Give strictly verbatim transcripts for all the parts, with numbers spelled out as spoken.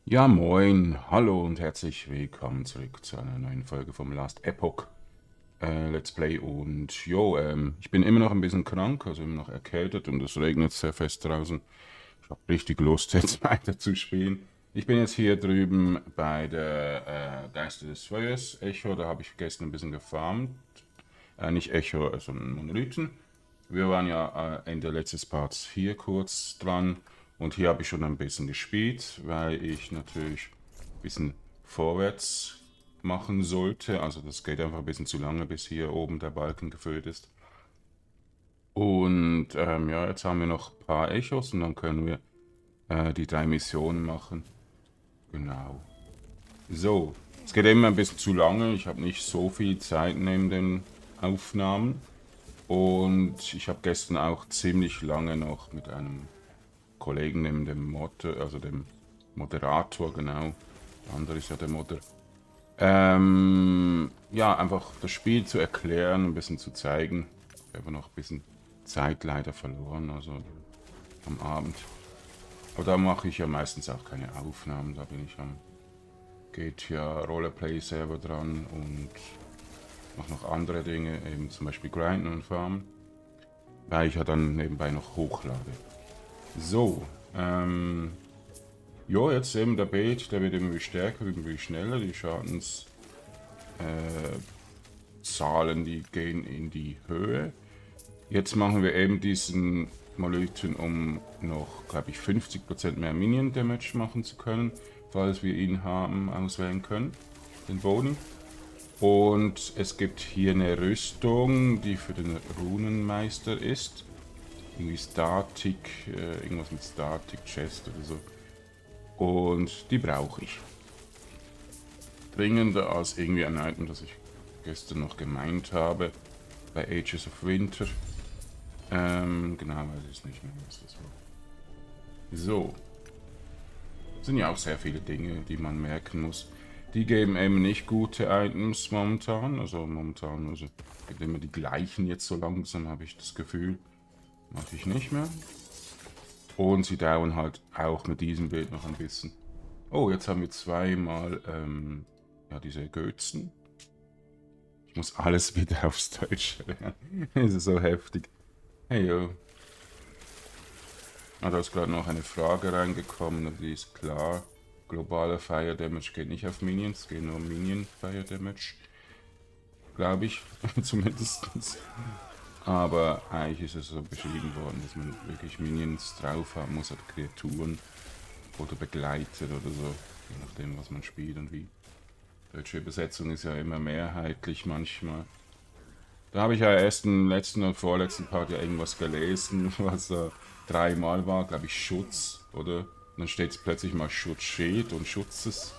Ja, moin, hallo und herzlich willkommen zurück zu einer neuen Folge vom Last Epoch äh, Let's Play. Und jo, ähm, ich bin immer noch ein bisschen krank, also immer noch erkältet und es regnet sehr fest draußen. Ich habe richtig Lust, jetzt weiter zu spielen. Ich bin jetzt hier drüben bei der äh, Geister des Feuers, Echo, da habe ich gestern ein bisschen gefarmt. Äh, nicht Echo, sondern Monolithen. Wir waren ja äh, Ende letztes Parts hier kurz dran und hier habe ich schon ein bisschen gespielt, weil ich natürlich ein bisschen vorwärts machen sollte. Also das geht einfach ein bisschen zu lange, bis hier oben der Balken gefüllt ist. Und ähm, ja, jetzt haben wir noch ein paar Echos und dann können wir äh, die drei Missionen machen. Genau. So, es geht immer ein bisschen zu lange. Ich habe nicht so viel Zeit neben den Aufnahmen. Und ich habe gestern auch ziemlich lange noch mit einem Kollegen, dem, dem Mod, also dem Moderator, genau, der andere ist ja der Modder, ähm, ja, einfach das Spiel zu erklären, ein bisschen zu zeigen. Ich habe noch ein bisschen Zeit leider verloren, also am Abend. Aber da mache ich ja meistens auch keine Aufnahmen, da bin ich am G T A Rollerplay-Server dran und mache noch andere Dinge, eben zum Beispiel Grinden und Farmen, weil ich ja dann nebenbei noch hochlade. So, ähm, ja, jetzt eben der Bait, der wird irgendwie stärker, irgendwie schneller, die Schadenszahlen, äh, die gehen in die Höhe. Jetzt machen wir eben diesen Monolithen, um noch, glaube ich, fünfzig Prozent mehr Minion Damage machen zu können, falls wir ihn haben, auswählen können, den Boni. Und es gibt hier eine Rüstung, die für den Runenmeister ist. Irgendwie Static, äh, irgendwas mit Static Chest oder so. Und die brauche ich. Dringender als irgendwie ein Item, das ich gestern noch gemeint habe. Bei Ages of Winter. Ähm, genau, weiß ich nicht mehr, was das war. So. Das sind ja auch sehr viele Dinge, die man merken muss. Die geben eben nicht gute Items momentan. Also momentan, also gibt immer die gleichen jetzt so langsam, habe ich das Gefühl. Mache ich nicht mehr. Und sie dauern halt auch mit diesem Bild noch ein bisschen. Oh, jetzt haben wir zweimal ähm, ja, diese Götzen. Ich muss alles wieder aufs Deutsch lernen. Das ist so heftig. Hey, yo. Ah, da ist gerade noch eine Frage reingekommen und die ist klar. Globaler Fire Damage geht nicht auf Minions, geht nur Minion Fire Damage. Glaube ich, zumindest. Aber eigentlich ist es so beschrieben worden, dass man wirklich Minions drauf haben muss, oder Kreaturen oder Begleiter oder so, je nachdem, was man spielt und wie. Deutsche Übersetzung ist ja immer mehrheitlich manchmal. Da habe ich ja erst im letzten und vorletzten Part ja irgendwas gelesen, was äh, dreimal war, glaube ich, Schutz, oder? Und dann steht es plötzlich mal Schutzschild und Schutzes.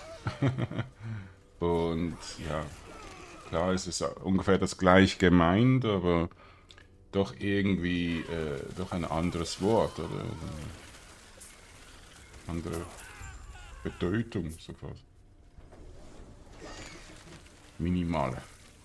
Und ja, klar, es ist ungefähr das gleich gemeint, aber doch irgendwie äh, doch ein anderes Wort oder eine andere Bedeutung, so fast. Minimale.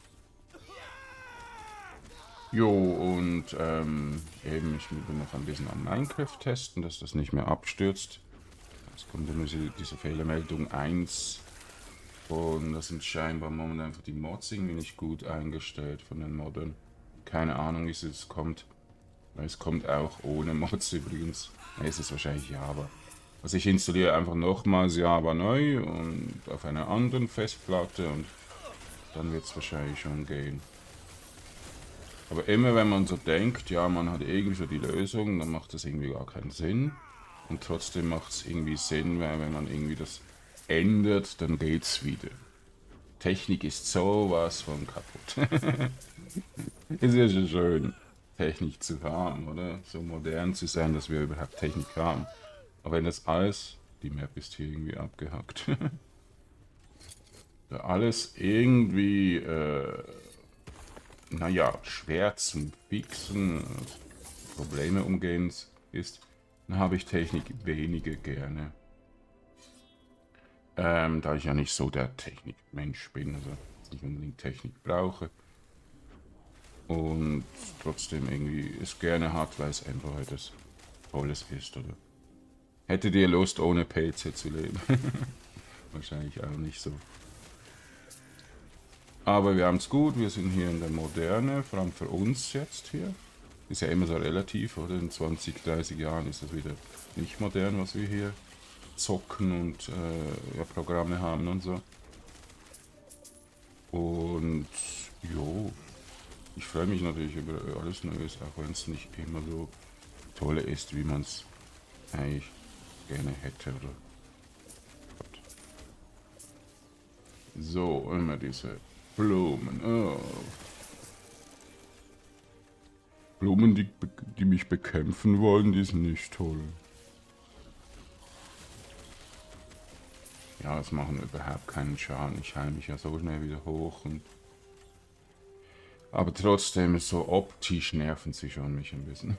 Jo, und ähm, eben, ich will noch ein bisschen an Minecraft testen, dass das nicht mehr abstürzt. Es kommt immer diese, diese Fehlermeldung eins. Und das sind scheinbar momentan einfach die Mods irgendwie nicht gut eingestellt von den Moddern. Keine Ahnung, wie es kommt. Weil es kommt auch ohne Mods übrigens. Ne, ist es wahrscheinlich Java. Also ich installiere einfach nochmals Java neu und auf einer anderen Festplatte und dann wird es wahrscheinlich schon gehen. Aber immer wenn man so denkt, ja, man hat irgendwie so die Lösung, dann macht das irgendwie gar keinen Sinn. Und trotzdem macht es irgendwie Sinn, weil wenn man irgendwie das ändert, dann geht's wieder. Technik ist sowas von kaputt. Ist ja schon schön, Technik zu haben, oder? So modern zu sein, dass wir überhaupt Technik haben. Aber wenn das alles, die Map ist hier irgendwie abgehackt, da alles irgendwie, äh, naja, schwer zum Fixen, Probleme umgehen ist, dann habe ich Technik weniger gerne. Ähm, da ich ja nicht so der Technikmensch bin, also nicht unbedingt Technik brauche. Und trotzdem irgendwie es gerne hat, weil es einfach etwas Tolles ist, oder? Hättet ihr Lust, ohne P C zu leben? Wahrscheinlich auch nicht so. Aber wir haben es gut, wir sind hier in der Moderne, vor allem für uns jetzt hier. Ist ja immer so relativ, oder? In zwanzig, dreißig Jahren ist das wieder nicht modern, was wir hier zocken und äh, ja, Programme haben und so. Und jo, ich freue mich natürlich über alles Neues, auch wenn es nicht immer so toll ist, wie man es eigentlich gerne hätte. Oder? So, immer diese Blumen. Oh. Blumen, die, die mich bekämpfen wollen, die sind nicht toll. Ja, das machen überhaupt keinen Schaden. Ich heile mich ja so schnell wieder hoch. Und aber trotzdem ist so optisch nerven sie schon mich ein bisschen.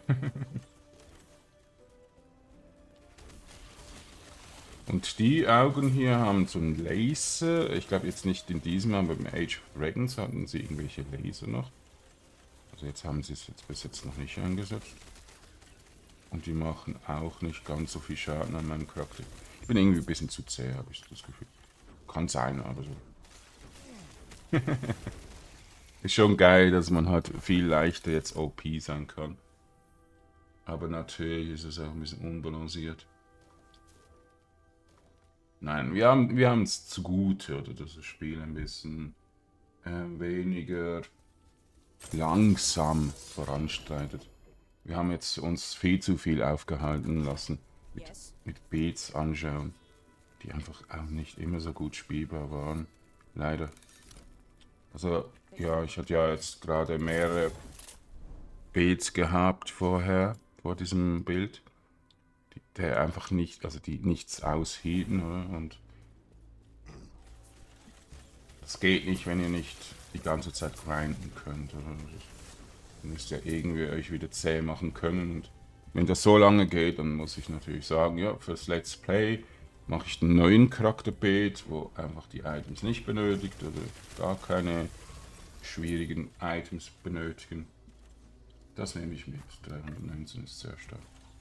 Und die Augen hier haben so einen Laser. Ich glaube jetzt nicht in diesem, aber beim Age of Dragons hatten sie irgendwelche Laser noch. Also jetzt haben sie es jetzt bis jetzt noch nicht eingesetzt. Und die machen auch nicht ganz so viel Schaden an meinem Charakter. Ich bin irgendwie ein bisschen zu zäh, habe ich das Gefühl. Kann sein, aber so. Ist schon geil, dass man halt viel leichter jetzt O P sein kann. Aber natürlich ist es auch ein bisschen unbalanciert. Nein, wir haben wir haben es zugute, oder dass das Spiel ein bisschen äh, weniger langsam voranschreitet. Wir haben jetzt uns viel zu viel aufgehalten lassen mit, mit Beats anschauen, die einfach auch nicht immer so gut spielbar waren. Leider. Also, ja, ich hatte ja jetzt gerade mehrere Beats gehabt vorher, vor diesem Bild, die, der einfach nicht, also die nichts aushielten, oder? Und das geht nicht, wenn ihr nicht die ganze Zeit grinden könnt, oder? Ihr müsst ja irgendwie euch wieder zäh machen können. Und wenn das so lange geht, dann muss ich natürlich sagen, ja, fürs Let's Play mache ich einen neuen Charakterbeat, wo einfach die Items nicht benötigt oder gar keine schwierigen Items benötigen. Das nehme ich mit. dreihundertneunzehn ist sehr stark.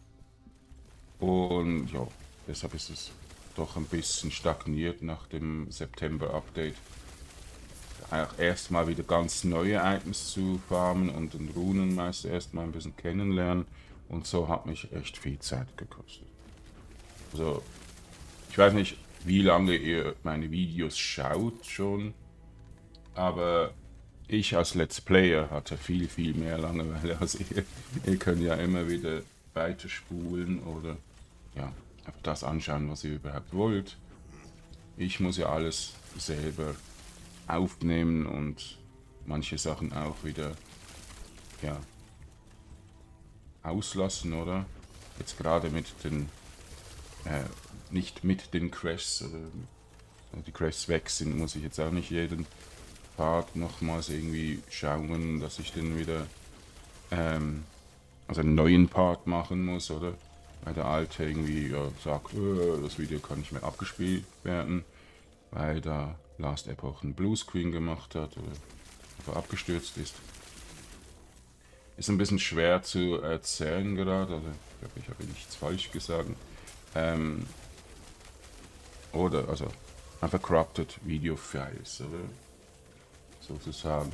Und ja, deshalb ist es doch ein bisschen stagniert nach dem September-Update. Erstmal wieder ganz neue Items zu farmen und den Runenmeister erstmal ein bisschen kennenlernen. Und so hat mich echt viel Zeit gekostet. Also, ich weiß nicht, wie lange ihr meine Videos schaut schon, aber ich als Let's Player hatte viel, viel mehr Langeweile als ihr. Ihr könnt ja immer wieder weiterspulen oder ja, einfach das anschauen, was ihr überhaupt wollt. Ich muss ja alles selber aufnehmen und manche Sachen auch wieder ja, auslassen, oder? Jetzt gerade mit den, äh, nicht mit den Crashs, oder die Crashs weg sind, muss ich jetzt auch nicht jeden Part nochmals irgendwie schauen, dass ich den wieder, ähm, also einen neuen Part machen muss, oder? Weil der alte irgendwie ja, sagt, äh, das Video kann nicht mehr abgespielt werden, weil da Last Epoch einen Bluescreen gemacht hat oder einfach abgestürzt ist. Ist ein bisschen schwer zu erzählen gerade, also ich glaube, ich habe nichts falsch gesagt. Ähm, oder, also, einfach corrupted Video Files, oder? Sozusagen.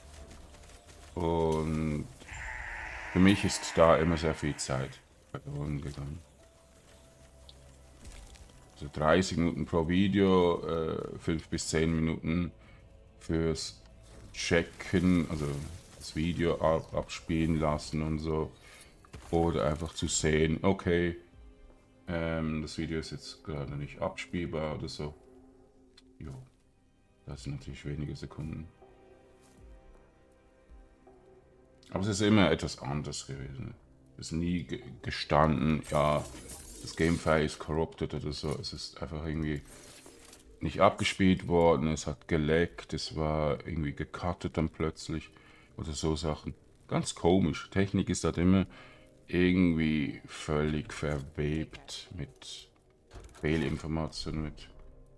Und für mich ist da immer sehr viel Zeit verloren gegangen. Also dreißig Minuten pro Video, äh, fünf bis zehn Minuten fürs Checken, also das Video ab, abspielen lassen und so. Oder einfach zu sehen, okay, ähm, das Video ist jetzt gerade nicht abspielbar oder so. Jo, das sind natürlich wenige Sekunden. Aber es ist immer etwas anderes gewesen. Es ist nie ge gestanden, ja, das Gamefile ist corrupted oder so. Es ist einfach irgendwie nicht abgespielt worden, es hat geleckt, es war irgendwie gecuttet dann plötzlich oder so Sachen. Ganz komisch. Technik ist halt immer irgendwie völlig verwebt mit Fehlinformationen, mit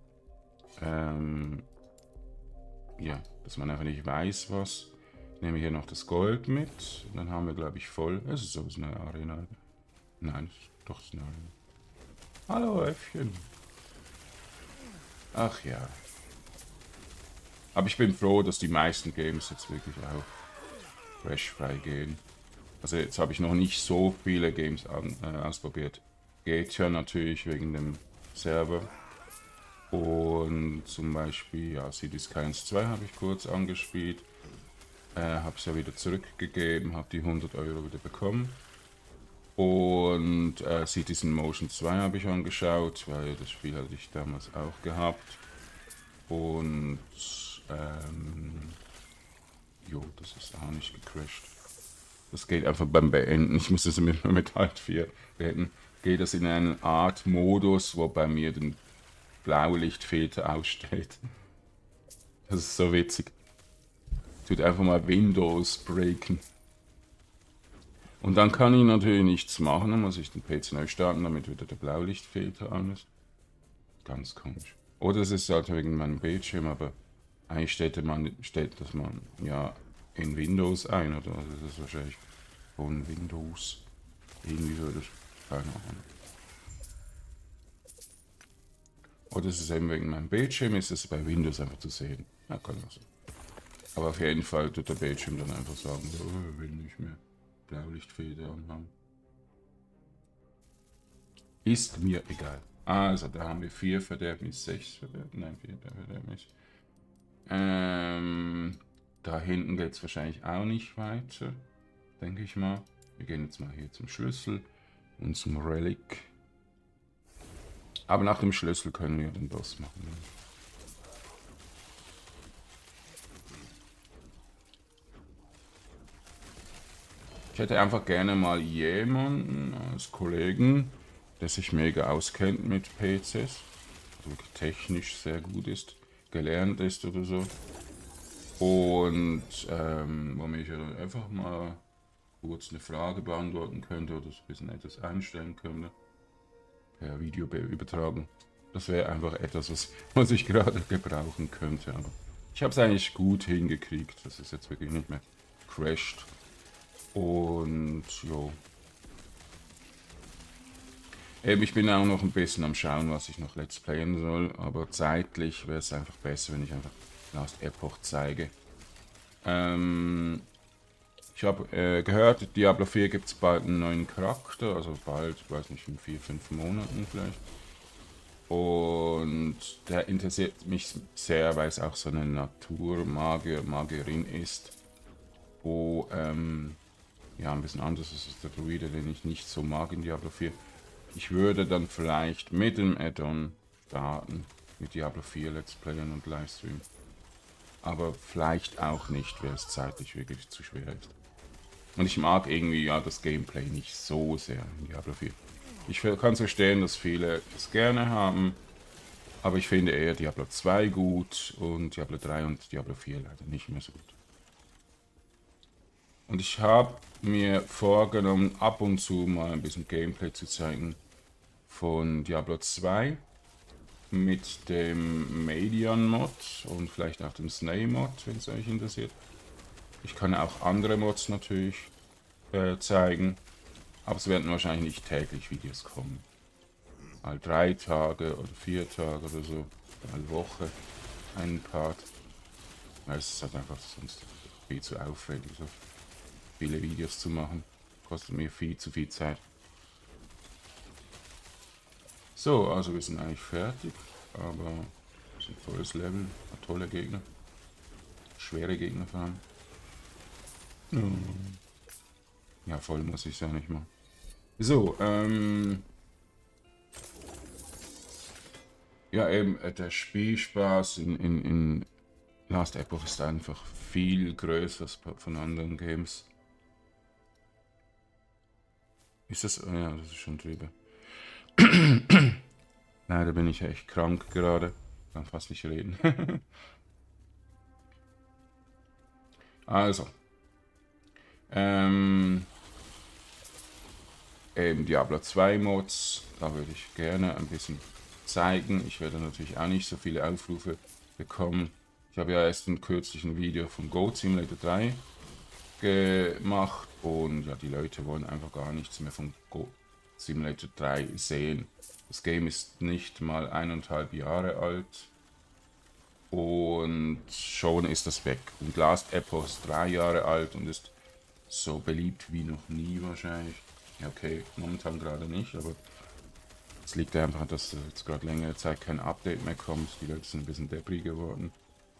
ähm, ja, dass man einfach nicht weiß, was. Ich nehme hier noch das Gold mit, dann haben wir glaube ich voll. Es ist sowieso eine Arena. Nein, doch ist eine Arena. Hallo Äffchen. Ach ja. Aber ich bin froh, dass die meisten Games jetzt wirklich auch crashfrei gehen. Also jetzt habe ich noch nicht so viele Games an, äh, ausprobiert. Geht ja natürlich wegen dem Server. Und zum Beispiel, ja, Cities Skylines zwei habe ich kurz angespielt. Äh, habe es ja wieder zurückgegeben, habe die hundert Euro wieder bekommen. Und äh, Cities in Motion zwei habe ich angeschaut, weil das Spiel hatte ich damals auch gehabt. Und ähm, jo, das ist auch nicht gecrashed. Das geht einfach beim Beenden. Ich muss das mit, mit Alt vier beenden. Geht das in eine Art Modus, wo bei mir den Blaulichtfilter aussteht. Das ist so witzig. Tut einfach mal Windows breaken. Und dann kann ich natürlich nichts machen, dann muss ich den P C neu starten, damit wieder der Blaulichtfilter an ist. Ganz komisch. Oder es ist halt wegen meinem Bildschirm, aber eigentlich stellt man stellt das man ja in Windows ein, oder? Also das ist wahrscheinlich von Windows. Irgendwie würde ich. Keine Ahnung. Oder ist es eben wegen meinem Bildschirm, ist es bei Windows einfach zu sehen. Ja, kann man so. Aber auf jeden Fall tut der Bildschirm dann einfach sagen, so, oh, will nicht mehr Blaulichtfilter anhaben. Ist mir egal. Also, da haben wir vier Verderbnis, sechs Verderbnis, nein, vier Verderbnis. Ähm, da hinten geht es wahrscheinlich auch nicht weiter, denke ich mal. Wir gehen jetzt mal hier zum Schlüssel und zum Relic. Aber nach dem Schlüssel können wir den Boss machen. Ich hätte einfach gerne mal jemanden als Kollegen, der sich mega auskennt mit P Cs, also technisch sehr gut ist, gelernt ist oder so. Und ähm, wo mich einfach mal kurz eine Frage beantworten könnte oder so ein bisschen etwas einstellen könnte. Per Video übertragen. Das wäre einfach etwas, was, was ich gerade gebrauchen könnte. Aber ich habe es eigentlich gut hingekriegt. Das ist jetzt wirklich nicht mehr crashed. Und jo. Eben, ich bin auch noch ein bisschen am Schauen, was ich noch Let's Playen soll. Aber zeitlich wäre es einfach besser, wenn ich einfach Last Epoch zeige. Ähm, ich habe äh, gehört, Diablo vier gibt es bald einen neuen Charakter. Also bald, ich weiß nicht, in vier, fünf Monaten vielleicht. Und der interessiert mich sehr, weil es auch so eine Naturmagier, Magierin ist. Wo, ähm, ja, ein bisschen anders ist als der Druide, den ich nicht so mag in Diablo vier. Ich würde dann vielleicht mit dem Add-on starten, mit Diablo vier Let's Playen und Livestream. Aber vielleicht auch nicht, weil es zeitlich wirklich zu schwer ist. Und ich mag irgendwie ja das Gameplay nicht so sehr in Diablo vier. Ich kann verstehen, dass viele es gerne haben, aber ich finde eher Diablo zwei gut und Diablo drei und Diablo vier leider nicht mehr so gut. Und ich habe mir vorgenommen, ab und zu mal ein bisschen Gameplay zu zeigen von Diablo zwei mit dem Median-Mod und vielleicht auch dem Snay-Mod, wenn es euch interessiert. Ich kann auch andere Mods natürlich äh, zeigen, aber es werden wahrscheinlich nicht täglich Videos kommen. Mal drei Tage oder vier Tage oder so, eine Woche, einen Part. Ja, es ist halt einfach sonst viel zu aufwendig, so viele Videos zu machen. Kostet mir viel zu viel Zeit. So, also wir sind eigentlich fertig, aber es ist ein tolles Level, ein toller Gegner. Schwere Gegner vor allem. Ja, voll muss ich sagen, nicht mal. So, ähm... ja, eben, der Spielspaß in, in, in Last Epoch ist einfach viel größer als von anderen Games. Ist das? Ja, das ist schon drüber. Leider bin ich echt krank gerade. Kann fast nicht reden. Also. Ähm, eben Diablo zwei Mods. Da würde ich gerne ein bisschen zeigen. Ich werde natürlich auch nicht so viele Aufrufe bekommen. Ich habe ja erst ein kürzlichen Video von Goat Simulator drei gemacht und ja, die Leute wollen einfach gar nichts mehr von Go Simulator drei sehen. Das Game ist nicht mal eineinhalb Jahre alt und schon ist das weg. Und Last Epoch ist drei Jahre alt und ist so beliebt wie noch nie wahrscheinlich. Ja, okay, momentan gerade nicht, aber es liegt einfach, dass jetzt gerade längere Zeit kein Update mehr kommt. Die Leute sind ein bisschen debris geworden.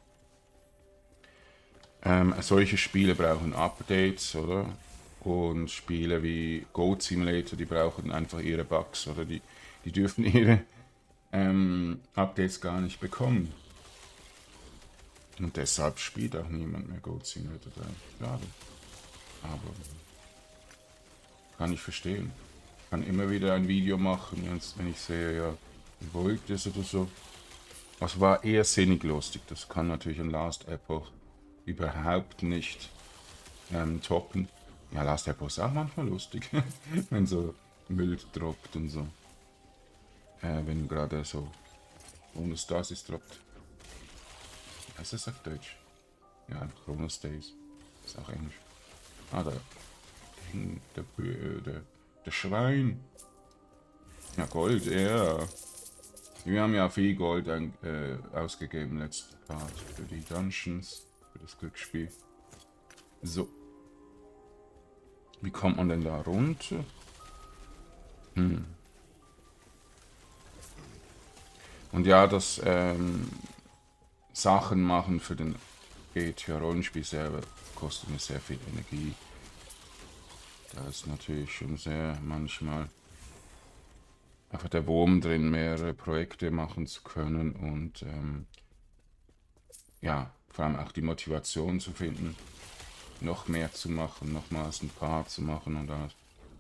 Ähm, solche Spiele brauchen Updates, oder? Und Spiele wie Goat Simulator, die brauchen einfach ihre Bugs, oder? Die, die dürfen ihre ähm, Updates gar nicht bekommen. Und deshalb spielt auch niemand mehr Goat Simulator drei. Schade. Aber kann ich verstehen. Ich kann immer wieder ein Video machen, jetzt, wenn ich sehe, ja, wollt es oder so. Das war eher sinnig lustig. Das kann natürlich ein Last Epoch überhaupt nicht ähm, toppen. Ja, Last Epoch ist auch manchmal lustig, wenn so Müll droppt und so. Äh, wenn gerade so Chronostasis droppt. Wie heißt das auf Deutsch? Ja, Chronostasis. Ist auch Englisch. Ah, da. Der, der, der, der Schwein. Ja, Gold, ja. Wir haben ja viel Gold ein, äh, ausgegeben letzten Part für die Dungeons, für das Glücksspiel. So. Wie kommt man denn da runter? Hm. Und ja, das ähm, Sachen machen für den G T A-Rollenspiel selber kostet mir sehr viel Energie. Da ist natürlich schon sehr manchmal einfach der Wurm drin, mehrere Projekte machen zu können und ähm, ja, vor allem auch die Motivation zu finden, noch mehr zu machen, nochmals ein paar zu machen und das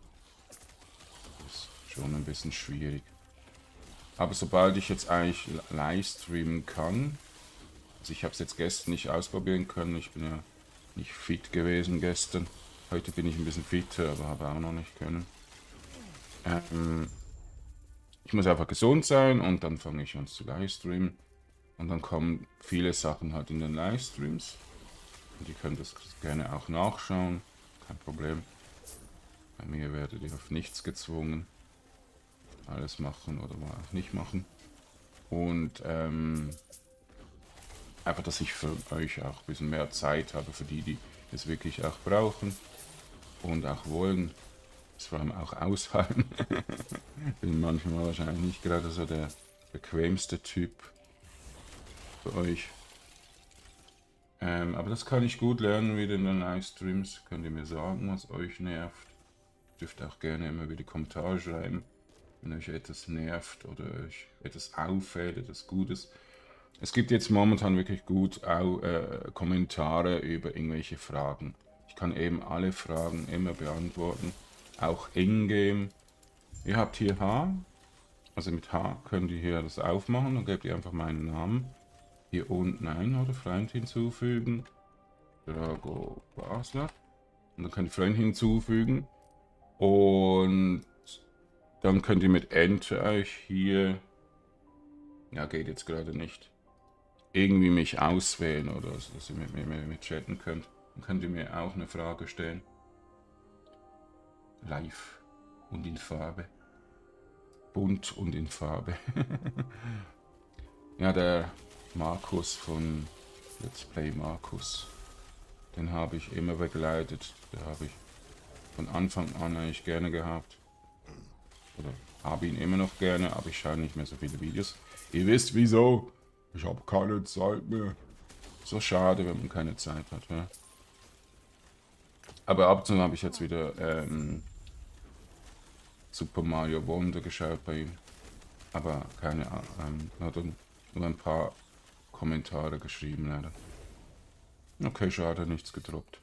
ist schon ein bisschen schwierig. Aber sobald ich jetzt eigentlich live streamen kann, also ich habe es jetzt gestern nicht ausprobieren können, ich bin ja nicht fit gewesen gestern. Heute bin ich ein bisschen fitter, aber habe auch noch nicht können. Ähm, ich muss einfach gesund sein und dann fange ich an zu livestreamen. Und dann kommen viele Sachen halt in den Livestreams. Und ihr könnt das gerne auch nachschauen, kein Problem. Bei mir werdet ihr auf nichts gezwungen. Alles machen oder mal auch nicht machen. Und ähm, einfach, dass ich für euch auch ein bisschen mehr Zeit habe, für die, die es wirklich auch brauchen und auch wollen. Das vor allem auch aushalten. Bin manchmal wahrscheinlich nicht gerade so der bequemste Typ für euch. Ähm, aber das kann ich gut lernen wieder in den Livestreams. Könnt ihr mir sagen, was euch nervt. Dürft auch gerne immer wieder Kommentare schreiben, wenn euch etwas nervt oder euch etwas auffällt, etwas Gutes. Es gibt jetzt momentan wirklich gut auch, äh, Kommentare über irgendwelche Fragen. Ich kann eben alle Fragen immer beantworten, auch in-game. Ihr habt hier H, also mit H könnt ihr hier das aufmachen, dann gebt ihr einfach meinen Namen. Hier unten ein oder Freund hinzufügen. Drago Basler. Und dann könnt ihr Freund hinzufügen. Und dann könnt ihr mit Enter euch hier, ja geht jetzt gerade nicht, irgendwie mich auswählen oder so, dass ihr mit mir mit, mit chatten könnt. Dann könnt ihr mir auch eine Frage stellen. Live und in Farbe. Bunt und in Farbe. Ja, der Markus von Let's Play Markus, den habe ich immer begleitet. Den habe ich von Anfang an eigentlich gerne gehabt. Oder habe ihn immer noch gerne, aber ich schaue nicht mehr so viele Videos. Ihr wisst wieso. Ich habe keine Zeit mehr. So schade, wenn man keine Zeit hat. Ja? Aber ab und zu habe ich jetzt wieder ähm, Super Mario Wonder geschaut bei ihm. Aber keine Ahnung. Ähm, hat nur ein paar Kommentare geschrieben, leider. Okay, schade, nichts gedroppt.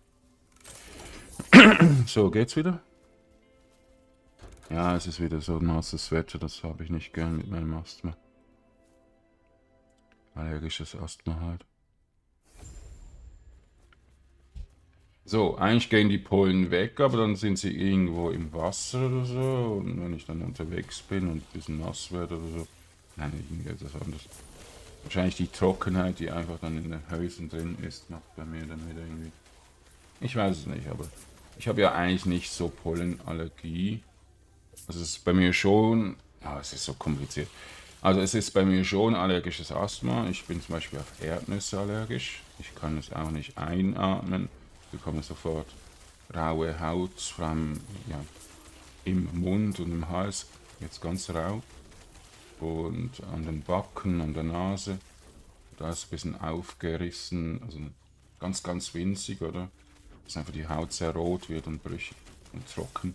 So, geht's wieder? Ja, es ist wieder so nasses Wetter, das habe ich nicht gern mit meinem Asthma. Allergisches Asthma halt. So, eigentlich gehen die Pollen weg, aber dann sind sie irgendwo im Wasser oder so. Und wenn ich dann unterwegs bin und ein bisschen nass werde oder so. Nein, irgendwie etwas anderes. Wahrscheinlich die Trockenheit, die einfach dann in den Hölzern drin ist, macht bei mir dann wieder irgendwie. Ich weiß es nicht, aber ich habe ja eigentlich nicht so Pollenallergie. Also es ist bei mir schon, ah, es ist so kompliziert. Also es ist bei mir schon allergisches Asthma. Ich bin zum Beispiel auf Erdnüsse allergisch. Ich kann es auch nicht einatmen. Ich bekomme sofort raue Haut, vor allem ja, im Mund und im Hals, jetzt ganz rau. Und an den Backen, an der Nase. Da ist ein bisschen aufgerissen, also ganz, ganz winzig, oder? Dass einfach die Haut sehr rot wird und brüchig und trocken.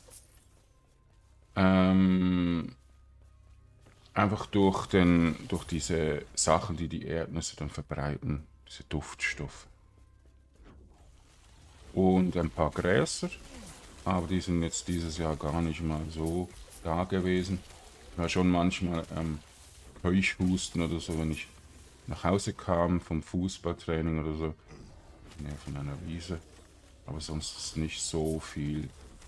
Ähm, einfach durch, den, durch diese Sachen, die die Erdnüsse dann verbreiten, diese Duftstoffe. Und ein paar Gräser, aber die sind jetzt dieses Jahr gar nicht mal so da gewesen. Ich war schon manchmal ähm, Keuchhusten oder so, wenn ich nach Hause kam vom Fußballtraining oder so, ja, von einer Wiese. Aber sonst ist nicht so viel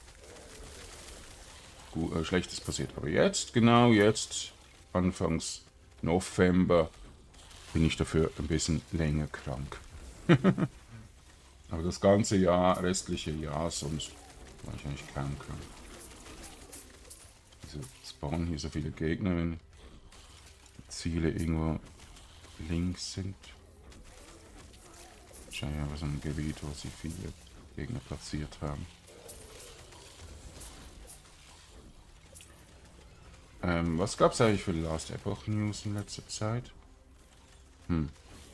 gut, äh, Schlechtes passiert. Aber jetzt, genau jetzt, Anfangs November, bin ich dafür ein bisschen länger krank. Aber das ganze Jahr, restliche Jahr, sonst war ich eigentlich kaum krank. Wieso spawnen hier so viele Gegner, wenn die Ziele irgendwo links sind? Wahrscheinlich aber so ein Gebiet, wo sie viele Gegner platziert haben. Ähm, was gab es eigentlich für Last Epoch News in letzter Zeit? Hm.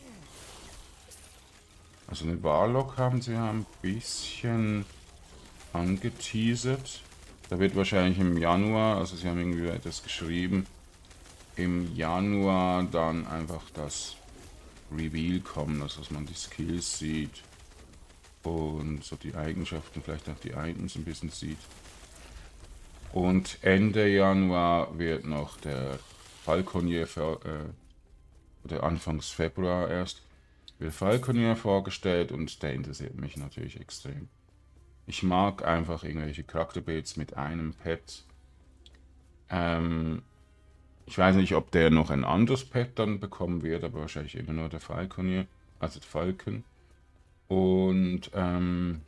Also eine Warlock haben sie ja ein bisschen angeteasert. Da wird wahrscheinlich im Januar, also sie haben irgendwie etwas geschrieben, im Januar dann einfach das Reveal kommen, also dass man die Skills sieht und so die Eigenschaften, vielleicht auch die Items ein bisschen sieht. Und Ende Januar wird noch der Falconier, äh, oder Anfangs Februar erst, wird Falconier vorgestellt und der interessiert mich natürlich extrem. Ich mag einfach irgendwelche Charakterbuilds mit einem Pet. Ähm, ich weiß nicht, ob der noch ein anderes Pet dann bekommen wird, aber wahrscheinlich immer nur der Falconier, also der Falcon. Und, ähm,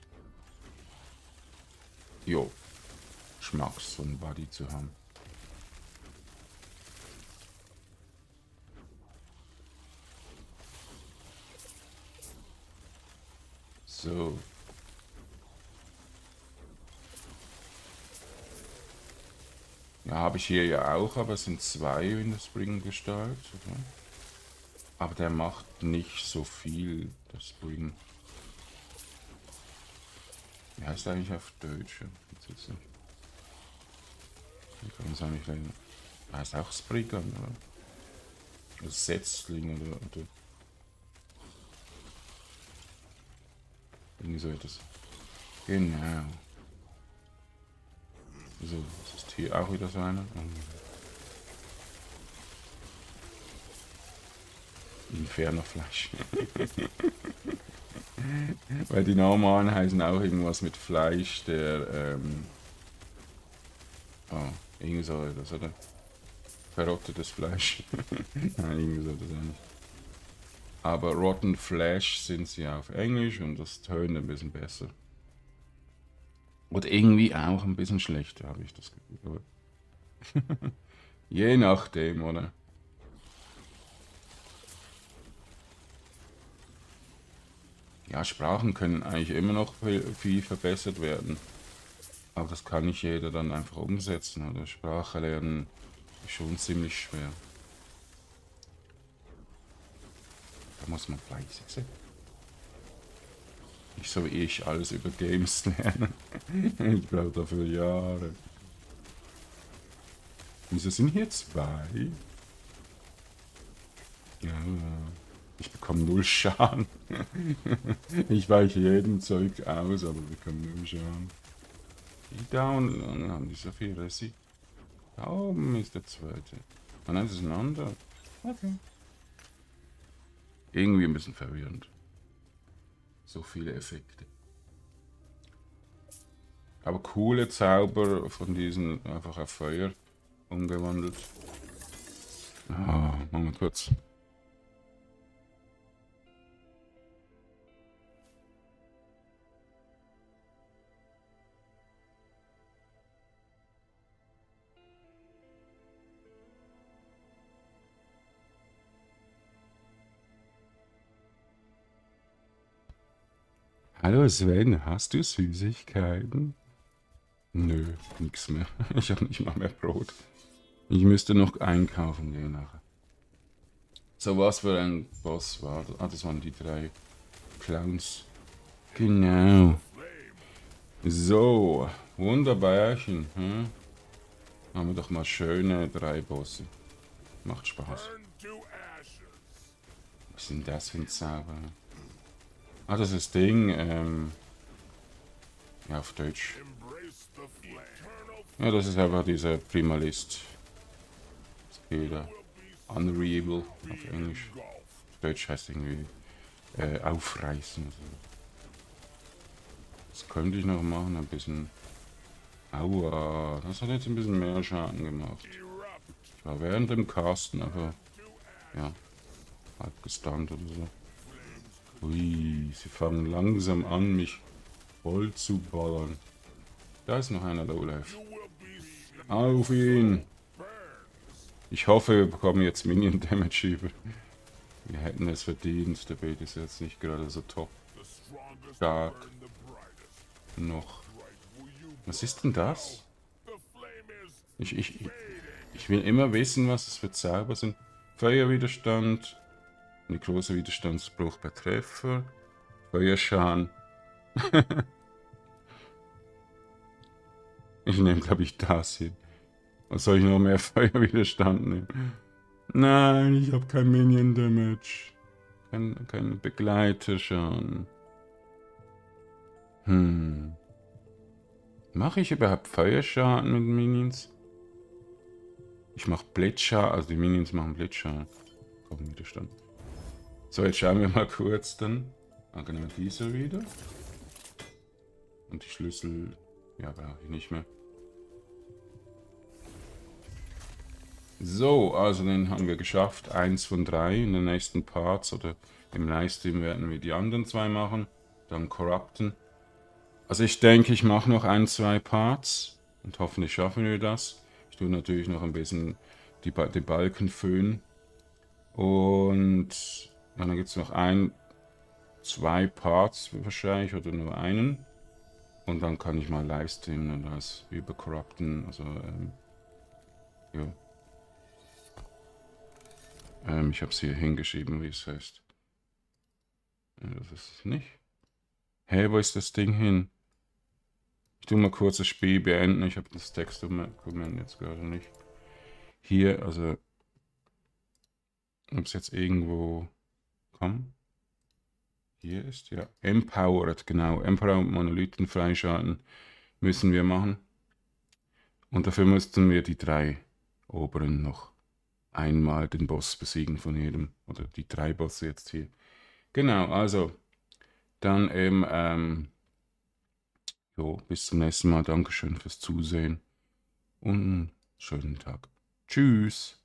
jo, ich mag's, so einen Buddy zu haben. So. Ja, habe ich hier ja auch, aber es sind zwei in der Spring-Gestalt. Okay. Aber der macht nicht so viel, der Spring. Wie heißt er eigentlich auf Deutsch? Jetzt nicht. Wie kann man es eigentlich nennen? Heißt auch Spriggan, oder? Oder Setzling, oder, oder irgendwie so etwas. Genau. So, ist das hier auch wieder so einer? Inferno-Fleisch. Weil die normalen heißen auch irgendwas mit Fleisch, der, ähm... Oh, irgendwie so etwas, oder? Verrottetes Fleisch. Nein, irgendwie so das auch nicht. Aber Rotten Flesh sind sie auf Englisch und das tönt ein bisschen besser. Und irgendwie auch ein bisschen schlechter, habe ich das Gefühl. Je nachdem, oder? Ja, Sprachen können eigentlich immer noch viel, viel verbessert werden. Aber das kann nicht jeder dann einfach umsetzen, oder? Sprache lernen ist schon ziemlich schwer. Da muss man fleißig sein. Nicht so wie ich alles über Games lernen. Ich brauche dafür Jahre. Wieso sind hier zwei? Ja, ich bekomme null Schaden. Ich weiche jedem Zeug aus, aber bekomme null Schaden. Die down, dann haben die so viel Resi. Da oben ist der zweite. Ah nein, das ist ein anderer. Okay. Irgendwie ein bisschen verwirrend. So viele Effekte. Aber coole Zauber von diesen einfach auf Feuer umgewandelt. Ah, machen wir kurz. Hallo Sven, hast du Süßigkeiten? Nö, nix mehr. Ich habe nicht mal mehr Brot. Ich müsste noch einkaufen gehen nachher. So, was für ein Boss war das? Ah, das waren die drei Clowns. Genau. So, wunderbarchen. Hm? Haben wir doch mal schöne drei Bosse. Macht Spaß. Was sind das für ein Zauber? Ah, das ist das Ding, ähm... ja, auf Deutsch. Ja, das ist einfach dieser Primalist. Skiller. Unreal auf Englisch. Auf Deutsch heißt irgendwie äh, aufreißen. Also. Das könnte ich noch machen, ein bisschen... Aua, das hat jetzt ein bisschen mehr Schaden gemacht. Ich war während dem Casten, aber... ja, halb gestunt oder so. Ui, sie fangen langsam an, mich voll zu ballern. Da ist noch einer Lowlife. Auf ihn! Ich hoffe, wir bekommen jetzt Minion Damage über. Wir hätten es verdient. Der Bild ist jetzt nicht gerade so top. Stark. Noch. Was ist denn das? Ich, ich, ich will immer wissen, was es für Zauber sind. Feuerwiderstand. Eine große Widerstandsbruch bei Treffer. Feuerschaden. Ich nehme, glaube ich, das hier. Was soll ich noch mehr Feuerwiderstand nehmen? Nein, ich habe kein Minion Damage. Kein, kein Begleiterschaden. Hm. Mache ich überhaupt Feuerschaden mit Minions? Ich mache Blitzschaden, also die Minions machen Blitzschaden. Komm, Widerstand. So, jetzt schauen wir mal kurz dann. Ah, genau, dieser wieder. Und die Schlüssel, ja, brauche ich nicht mehr. So, also den haben wir geschafft. Eins von drei. In den nächsten Parts oder im Livestream werden wir die anderen zwei machen. Dann corrupten. Also ich denke, ich mache noch ein, zwei Parts. Und hoffentlich schaffen wir das. Ich tue natürlich noch ein bisschen die, ba die Balken föhnen. Und ja, dann gibt es noch ein, zwei Parts wahrscheinlich oder nur einen. Und dann kann ich mal Livestreamen und das übercorrupten. Also, ähm, ja. Ähm, ich habe es hier hingeschrieben, wie es heißt. Ja, das ist es nicht. Hä, hey, wo ist das Ding hin? Ich tue mal kurz das Spiel beenden. Ich habe das Textdokument jetzt gerade nicht. Hier, also... ob es jetzt irgendwo... komm. Hier ist, ja. Empowered, genau. Empowered Monolithen freischalten müssen wir machen. Und dafür müssten wir die drei oberen noch einmal den Boss besiegen von jedem. Oder die drei Bosse jetzt hier. Genau, also... dann eben... Ähm, jo, bis zum nächsten Mal. Dankeschön fürs Zusehen. Und einen schönen Tag. Tschüss.